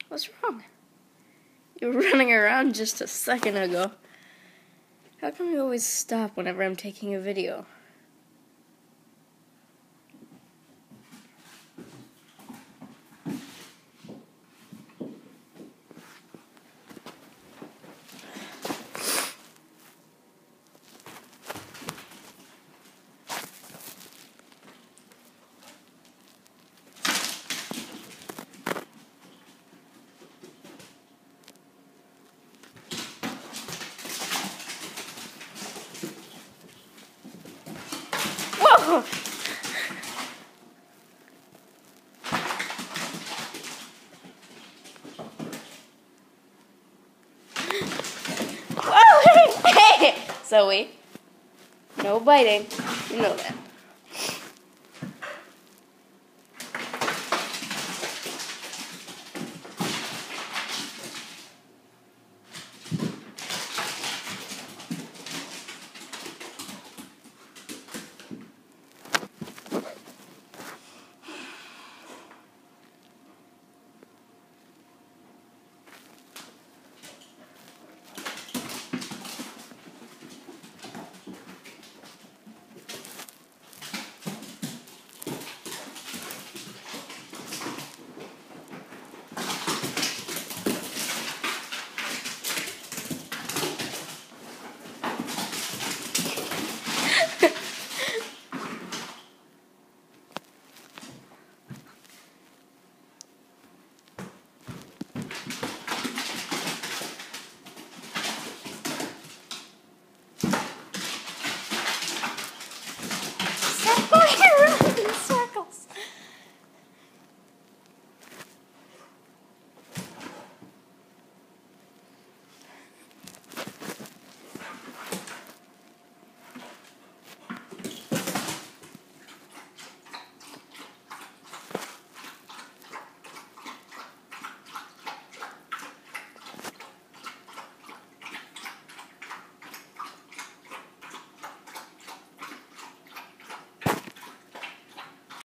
What's wrong? You were running around just a second ago. How come you always stop whenever I'm taking a video? Whoa! Whoa! Hey! Zoey, no biting. You know that.